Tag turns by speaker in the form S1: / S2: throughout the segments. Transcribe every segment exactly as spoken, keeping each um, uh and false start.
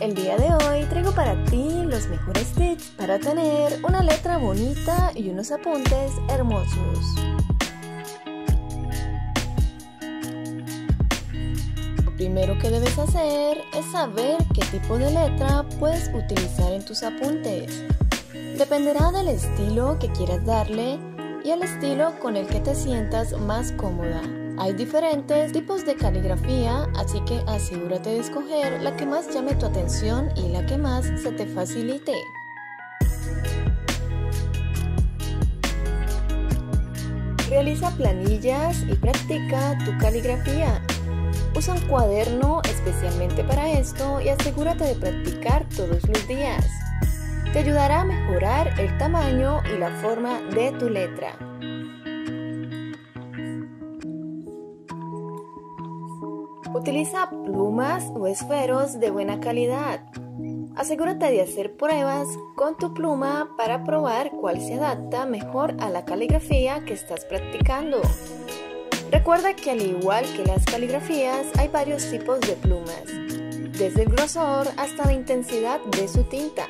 S1: El día de hoy traigo para ti los mejores tips para tener una letra bonita y unos apuntes hermosos. Lo primero que debes hacer es saber qué tipo de letra puedes utilizar en tus apuntes. Dependerá del estilo que quieras darle y el estilo con el que te sientas más cómoda. Hay diferentes tipos de caligrafía, así que asegúrate de escoger la que más llame tu atención y la que más se te facilite. Realiza planillas y practica tu caligrafía. Usa un cuaderno especialmente para esto y asegúrate de practicar todos los días. Te ayudará a mejorar el tamaño y la forma de tu letra. Utiliza plumas o esferos de buena calidad. Asegúrate de hacer pruebas con tu pluma para probar cuál se adapta mejor a la caligrafía que estás practicando. Recuerda que al igual que las caligrafías hay varios tipos de plumas, desde el grosor hasta la intensidad de su tinta.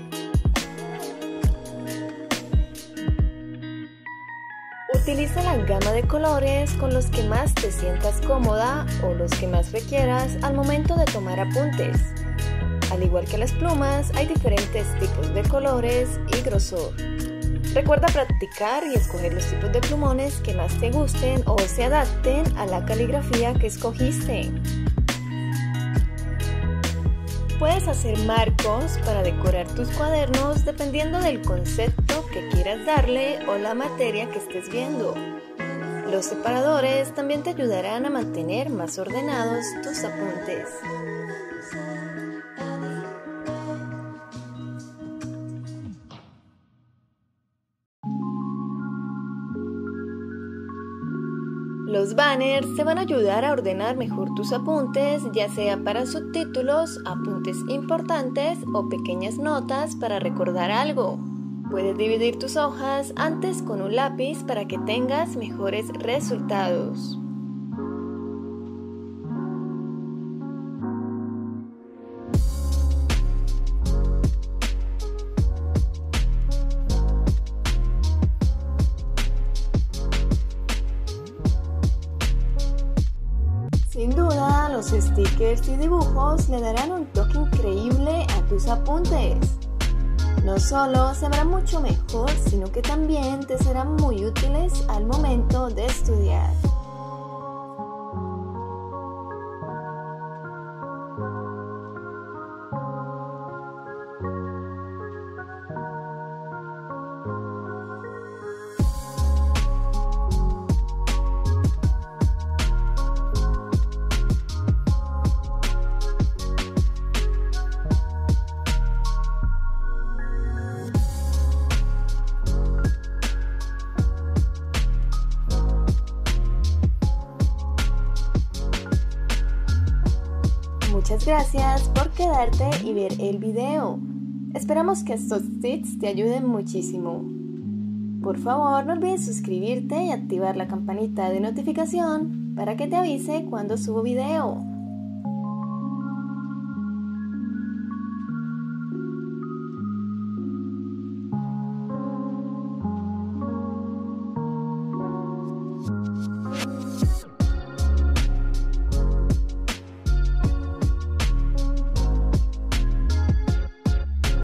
S1: Utiliza la gama de colores con los que más te sientas cómoda o los que más requieras al momento de tomar apuntes. Al igual que las plumas, hay diferentes tipos de colores y grosor. Recuerda practicar y escoger los tipos de plumones que más te gusten o se adapten a la caligrafía que escogiste. Puedes hacer marcos para decorar tus cuadernos dependiendo del concepto que quieras darle o la materia que estés viendo. Los separadores también te ayudarán a mantener más ordenados tus apuntes. Los banners te van a ayudar a ordenar mejor tus apuntes, ya sea para subtítulos, apuntes importantes o pequeñas notas para recordar algo. Puedes dividir tus hojas antes con un lápiz para que tengas mejores resultados. Sin duda, los stickers y dibujos le darán un toque increíble a tus apuntes. No solo se verán mucho mejor, sino que también te serán muy útiles al momento de estudiar. Muchas gracias por quedarte y ver el video. Esperamos que estos tips te ayuden muchísimo. Por favor, no olvides suscribirte y activar la campanita de notificación para que te avise cuando subo video.